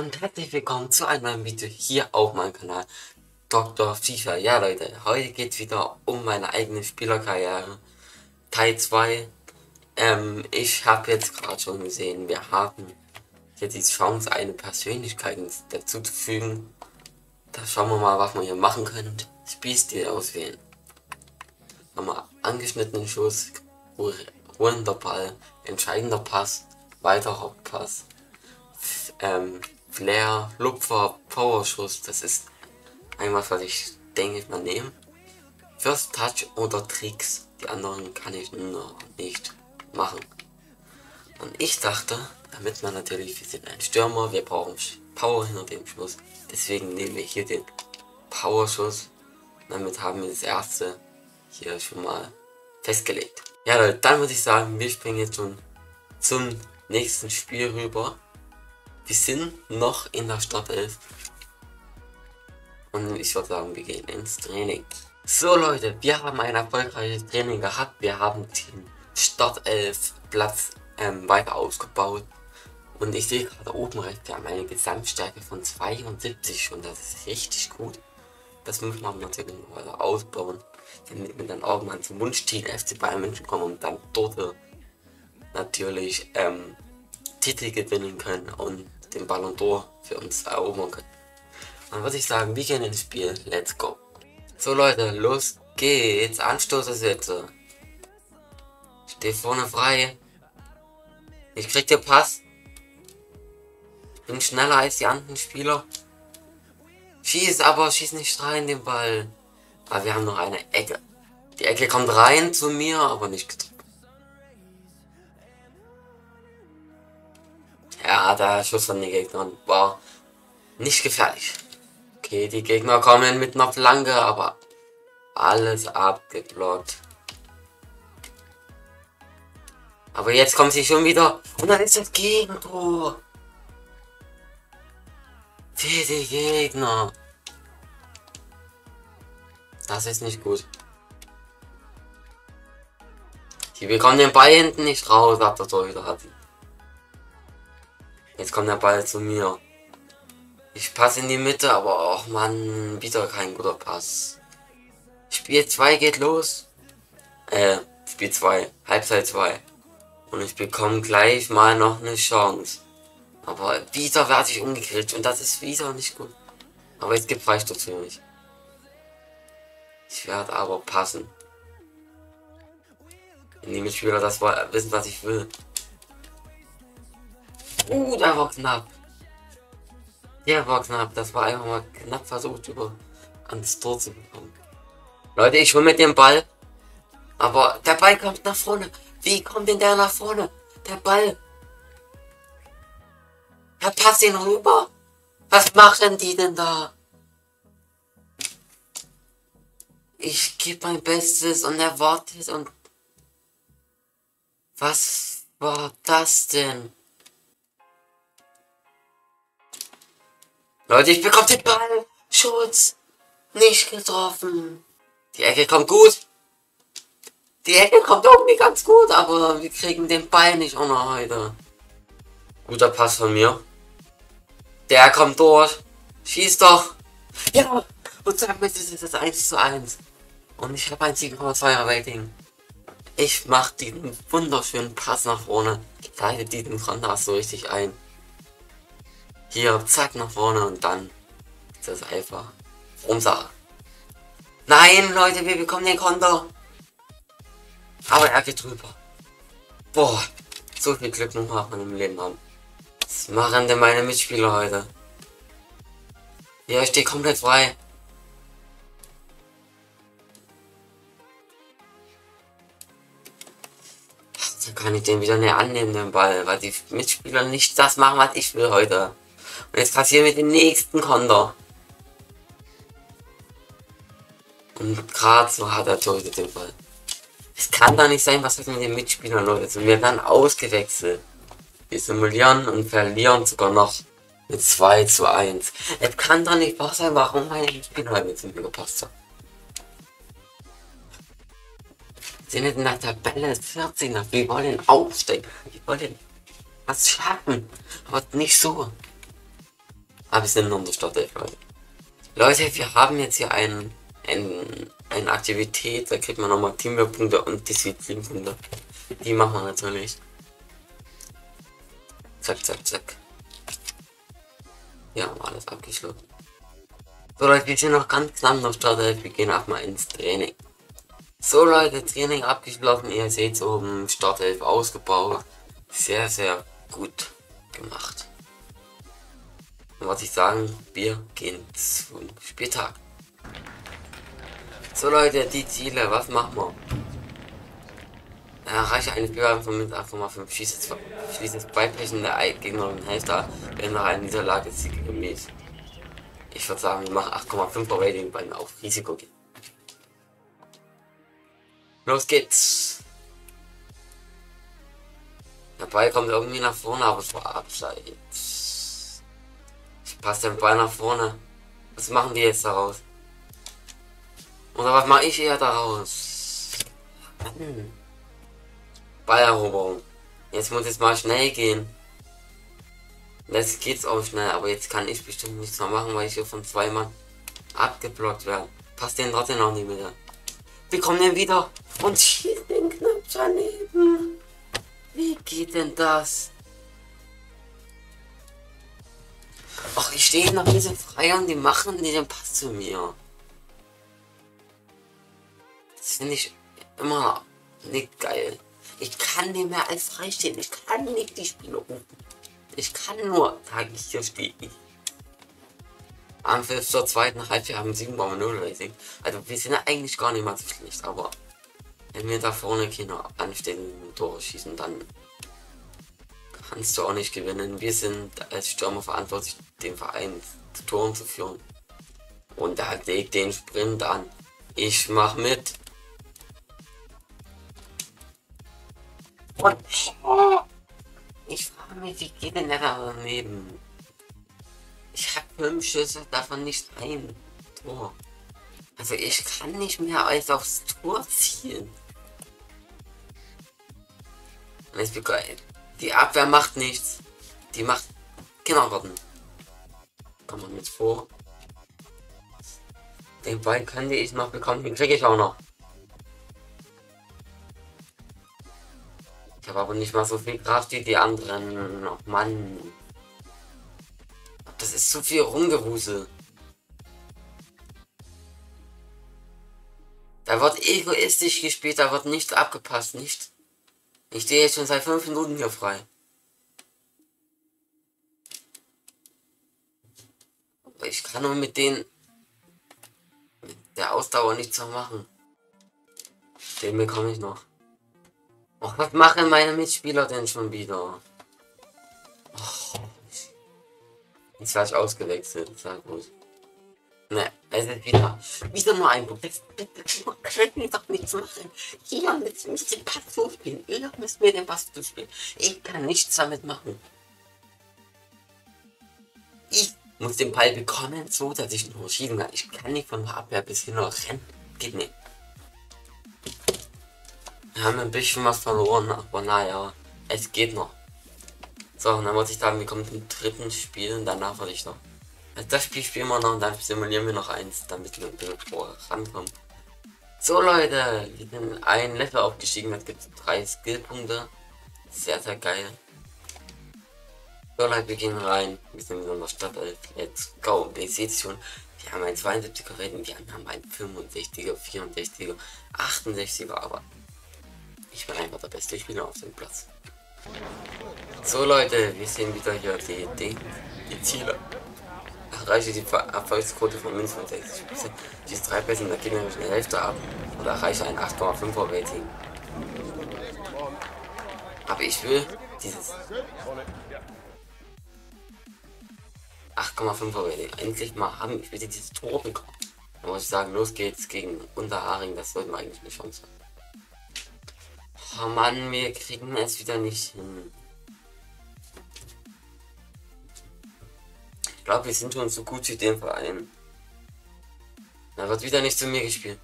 und herzlich willkommen zu einem neuen Video hier auf meinem Kanal Dr. FIFA. Ja Leute, heute geht es wieder um meine eigene Spielerkarriere, Teil 2. Ich habe jetzt gerade schon gesehen, wir haben jetzt die Chance, eine Persönlichkeit dazu zu fügen. Da schauen wir mal, was wir hier machen können. Spielstil auswählen. Haben wir angeschnittenen Schuss, ruhender Ball, entscheidender Pass, weiterer Pass. Flair, Lupfer, Powerschuss, das ist einmal, was ich denke ich mal nehmen. First Touch oder Tricks, die anderen kann ich noch nicht machen. Und ich dachte, damit man natürlich, wir sind ein Stürmer, wir brauchen Power hinter dem Schuss, deswegen nehmen wir hier den Powerschuss. Damit haben wir das erste hier schon mal festgelegt. Ja Leute, dann würde ich sagen, wir springen jetzt schon zum nächsten Spiel rüber. Wir sind noch in der Startelf. Und ich würde sagen, wir gehen ins Training. So Leute, wir haben ein erfolgreiches Training gehabt. Wir haben den Startelf Platz weiter ausgebaut. Und ich sehe gerade oben rechts, wir haben eine Gesamtstärke von 72 schon. Das ist richtig gut. Das muss man natürlich noch weiter ausbauen. Damit wir dann irgendwann zum Wunschteam FC Bayern München kommen und dann dort natürlich Titel gewinnen können und den Ballon d'Or für uns erobern können. Dann würde ich sagen, wir gehen ins Spiel. Let's go. So Leute, los geht's. Anstoßersätze. Steht vorne frei. Ich krieg den Pass. Bin schneller als die anderen Spieler. Schieß, aber schieß nicht rein den Ball. Aber wir haben noch eine Ecke. Die Ecke kommt rein zu mir, aber nicht getroffen. Ja, der Schuss von den Gegnern war nicht gefährlich. Okay, die Gegner kommen mit einer Flanke, aber alles abgeblockt. Aber jetzt kommt sie schon wieder und dann ist das Gegentor. Für die Gegner. Das ist nicht gut. Die bekommen den Ball hinten nicht raus, sagt der Torhüter hat. Jetzt kommt der Ball zu mir. Ich passe in die Mitte, aber auch man, wieder kein guter Pass. Spiel 2 geht los. Spiel 2, Halbzeit 2. Und ich bekomme gleich mal noch eine Chance. Aber wieder werde ich umgekriegt und das ist wieder nicht gut. Aber es gibt Freistoß für mich. Ich werde aber passen. Wenn die Mitspieler das wissen, was ich will. Der war knapp. Der war knapp. Das war einfach mal knapp versucht, ans Tor zu bekommen. Leute, ich hole mit dem Ball. Aber der Ball kommt nach vorne. Wie kommt denn der nach vorne? Der Ball. Er passt ihn rüber. Was machen die denn da? Ich gebe mein Bestes und er wartet und... Was war das denn? Leute, ich bekomme den Ball. Schutz. Nicht getroffen. Die Ecke kommt gut. Die Ecke kommt irgendwie ganz gut, aber wir kriegen den Ball nicht auch noch heute. Guter Pass von mir. Der kommt durch. Schieß doch. Ja. Und damit ist es 1:1. Und ich habe ein 7,2er Rating. Ich mache diesen wunderschönen Pass nach vorne. Leite diesen Konter so richtig ein. Hier, zack, nach vorne und dann ist das einfach Umsache. Nein, Leute, wir bekommen den Konter. Aber er geht drüber. Boah, so viel Glück noch hat man im Leben haben. Was machen denn meine Mitspieler heute? Ja, ich stehe komplett frei. Da kann ich den wieder nicht annehmen, den Ball, weil die Mitspieler nicht das machen, was ich will heute. Und jetzt passieren wir den nächsten Konter. Und gerade so hat er Torhüter den Ball. Es kann doch nicht sein, was ist mit den Mitspielern, Leute. Wir werden ausgewechselt. Wir simulieren und verlieren sogar noch mit 2:1. Es kann doch nicht wahr sein, warum meine Mitspieler mit mir gepasst haben. Wir sind in der Tabelle 14. Wir wollen aufsteigen. Wir wollen was schaffen. Aber nicht so. Aber es sind nur der Startelf, Leute. Leute, wir haben jetzt hier eine Aktivität, da kriegt man nochmal Teamwork-Punkte und Disziplin-Punkte. Die machen wir natürlich. Zack, zack, zack. Ja, haben alles abgeschlossen. So Leute, wir sind noch ganz knapp noch Startelf, wir gehen auch mal ins Training. So Leute, Training abgeschlossen, ihr seht oben Startelf ausgebaut. Sehr, sehr gut gemacht. Und was ich sagen, wir gehen zum Spieltag. So Leute, die Ziele, was machen wir? Erreiche eine Spielweise von mit 8,5, schließe zwei Brechen der gegnerischen Hälfte, wenn nach einer Niederlage sieggemäß. Ich würde sagen, wir machen 8,5er Rating beim auf Risiko gehen. Los geht's! Der Ball kommt irgendwie nach vorne, aber es war abseits. Ich passe den Ball nach vorne. Was machen die jetzt daraus? Oder was mache ich eher daraus? Mann. Balleroberung. Jetzt muss es mal schnell gehen. Jetzt geht's auch schnell, aber jetzt kann ich bestimmt nichts mehr machen, weil ich hier von zwei Mann abgeblockt werde. Passt den trotzdem noch nicht wieder. Wir kommen dann wieder und schießen den knapp daneben. Wie geht denn das? Ach, ich stehe noch ein bisschen frei und die machen den Pass zu mir. Das finde ich immer nicht geil. Ich kann nicht mehr als frei stehen. Ich kann nicht die Spiele rufen. Ich kann nur, sage ich, hier stehe ich. Am zur zweiten Halbzeit haben 7,0 Rating. Also wir sind ja eigentlich gar nicht mal so schlecht, aber wenn wir da vorne keine anständigen Tore schießen, dann kannst du auch nicht gewinnen. Wir sind als Stürmer verantwortlich, den Verein zu Toren zu führen. Und da legt den Sprint an. Ich mach mit. Und ich frage mich, wie geht denn der da daneben? Ich habe 5 Schüsse, davon nicht ein Tor. Also ich kann nicht mehr als aufs Tor zielen. Und jetzt die Abwehr macht nichts. Die macht Kindergarten. Komm mal mit vor. Den Ball könnte ich noch bekommen, den kriege ich auch noch. Ich habe aber nicht mal so viel Kraft wie die anderen. Oh Mann. Das ist zu viel Rumgewusel. Da wird egoistisch gespielt, da wird nicht abgepasst, nicht. Ich stehe jetzt schon seit 5 Minuten hier frei. Aber ich kann nur mit der Ausdauer nichts mehr machen. Den bekomme ich noch. Och, was machen meine Mitspieler denn schon wieder? Och, jetzt werde ich ausgewechselt, sag gut. Ne, es ist wieder nur ein Punkt. Das können wir doch nichts machen. Hier müssen wir den Pass zuspielen. Ihr müsst mir den Pass zuspielen. Ich kann nichts damit machen. Ich muss den Ball bekommen, so dass ich nur schießen kann. Ich kann nicht von der Abwehr bis hin noch rennen. Geht nicht. Wir haben ein bisschen was verloren, aber naja, es geht noch. So, und dann muss ich sagen, wir kommen zum dritten Spiel und danach würde ich noch. Also das Spiel spielen wir noch und dann simulieren wir noch eins, damit wir ein bisschen vorankommen. So Leute, wir sind ein Level aufgestiegen, jetzt gibt es 3 Skillpunkte. Sehr, sehr geil. So Leute, wir gehen rein. Wir sind in der Stadt. Let's go. Ihr seht schon, wir haben ein 72er Rating, die anderen haben ein 65er, 64er, 68er, aber ich bin einfach der beste Spieler auf dem Platz. So Leute, wir sehen wieder hier die Ziele. Erreiche die Erfolgsquote von mindestens 60%. Diese 3 Pässe in der gegnerischen Hälfte ab und erreiche ein 8,5er Rating. Aber ich will dieses 8,5er Rating endlich mal haben. Ich will dieses Tor bekommen. Da muss ich sagen, los geht's gegen Unterharing. Das sollten wir eigentlich eine Chance haben. Oh Mann, wir kriegen es wieder nicht hin. Ich glaube, wir sind schon so gut wie den Verein. Da wird wieder nicht zu mir gespielt.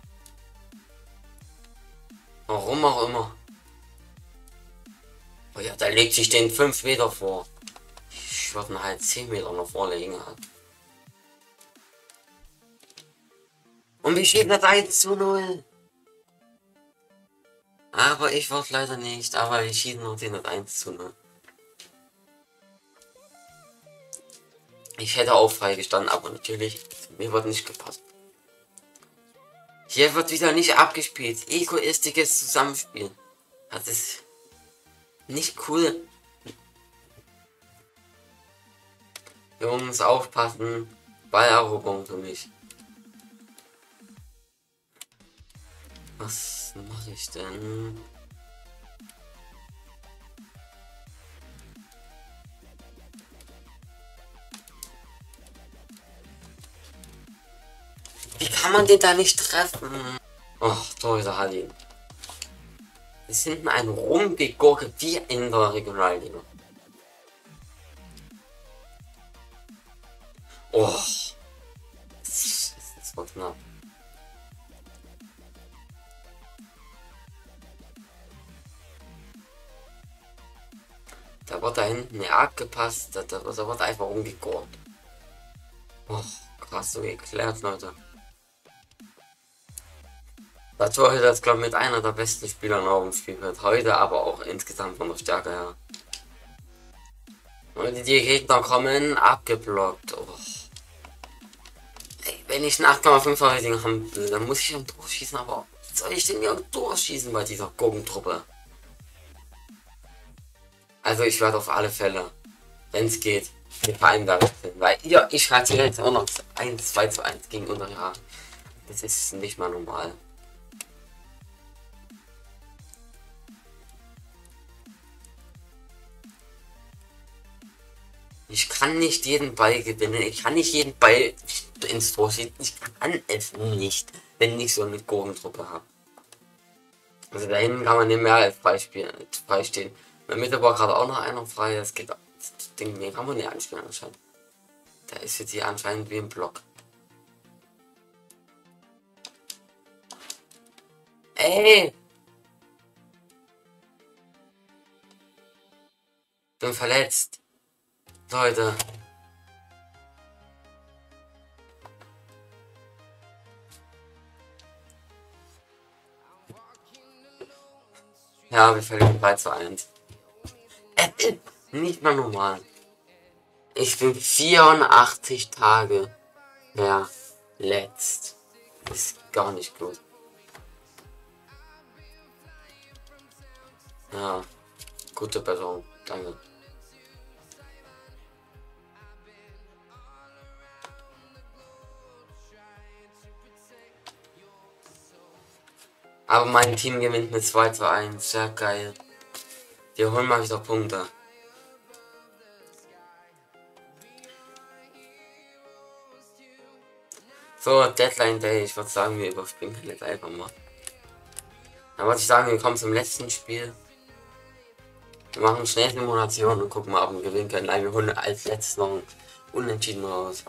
Warum auch immer. Oh ja, da legt sich den 5 Meter vor. ich würde halt 10 Meter noch vorlegen hat. Und wie steht das 1:0? Aber ich wollte leider nicht, aber ich schied noch den 1:0. Ich hätte auch freigestanden, aber natürlich, mir wird nicht gepasst. Hier wird wieder nicht abgespielt. Egoistisches Zusammenspiel. Das ist nicht cool. Jungs, aufpassen. Balleroberung für mich. Was mache ich denn? Wie kann man den da nicht treffen? Ach, Torhüter Hallin. Wir sind ein rumgegurke wie in der Regionalliga. Oh. Das war knapp. Da wird da hinten nicht abgepasst, da wird einfach umgegurkt. Och, krass, so geklärt, Leute. Der Torhüter ist, glaube ich, mit einer der besten Spieler auf dem Spielfeld heute, aber auch insgesamt von der Stärke her. Und die Gegner kommen, abgeblockt. Oh. Ey, wenn ich ein 8,5 Rating haben will, dann muss ich ein Tor schießen, aber wie soll ich denn hier ein Tor schießen bei dieser Gurkentruppe? Also ich werde auf alle Fälle, wenn es geht, den Verein da wechseln. Weil ich hatte jetzt auch noch 2:1 gegen Unterhaching. Das ist nicht mal normal. Ich kann nicht jeden Ball gewinnen. Ich kann nicht jeden Ball ins Tor schießen. Ich kann es nicht, wenn ich so eine Gurkentruppe habe. Also da hinten kann man nicht mehr als freistehen. In der Mitte war gerade auch noch einer frei. Das geht. Das Ding, den kann man nicht anspielen anscheinend. Da ist jetzt hier anscheinend wie ein Block. Ey! Bin verletzt. Leute. Ja, wir verlieren 3:1. Nicht mal normal. Ich bin 84 Tage verletzt. Ist gar nicht gut. Ja, gute Besserung. Danke. Aber mein Team gewinnt mit 2:1. Sehr geil. Wir holen mal wieder Punkte. So, Deadline Day. Ich würde sagen, wir überspringen jetzt einfach mal. Dann würde ich sagen, wir kommen zum letzten Spiel. Wir machen schnell Simulation und gucken mal, ob wir gewinnen können. Nein, wir holen als letztes noch ein Unentschieden raus.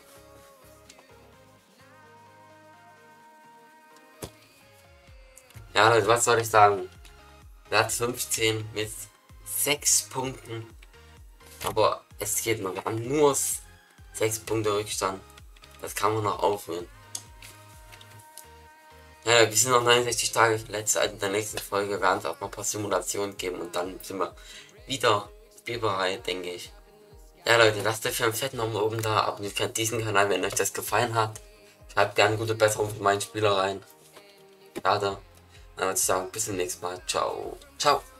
Ja, Leute, was soll ich sagen? Platz 15 mit 6 Punkten. Aber es geht noch. Wir haben nur 6 Punkte Rückstand. Das kann man noch aufholen. Ja, wir sind noch 69 Tage verletzt. Also in der nächsten Folge werden es auch noch ein paar Simulationen geben. Und dann sind wir wieder spielbereit, denke ich. Ja, Leute, lasst euch einen fetten Daumen oben da. Abonniert diesen Kanal, wenn euch das gefallen hat. Schreibt gerne gute Besserung für meinen Spieler rein. Ja, dann würde ich sagen, bis zum nächsten Mal. Ciao. Ciao.